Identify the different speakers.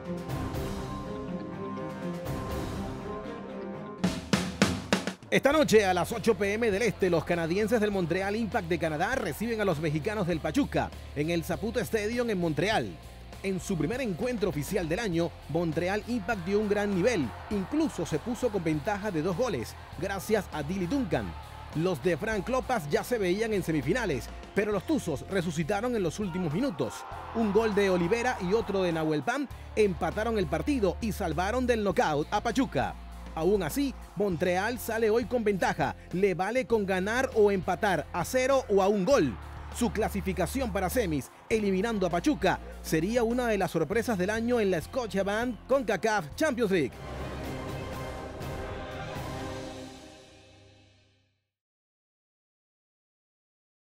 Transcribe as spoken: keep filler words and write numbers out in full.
Speaker 1: Esta noche a las ocho pe eme del Este, los canadienses del Montreal Impact de Canadá reciben a los mexicanos del Pachuca en el Saputo Stadium en Montreal. En su primer encuentro oficial del año, Montreal Impact dio un gran nivel, incluso se puso con ventaja de dos goles, gracias a Dilly Duncan. Los de Frank Lopas ya se veían en semifinales, pero los Tuzos resucitaron en los últimos minutos. Un gol de Olivera y otro de Nahuel Pan empataron el partido y salvaron del knockout a Pachuca. Aún así, Montreal sale hoy con ventaja. Le vale con ganar o empatar a cero o a un gol. Su clasificación para semis, eliminando a Pachuca, sería una de las sorpresas del año en la Scotiabank CONCACAF Champions League.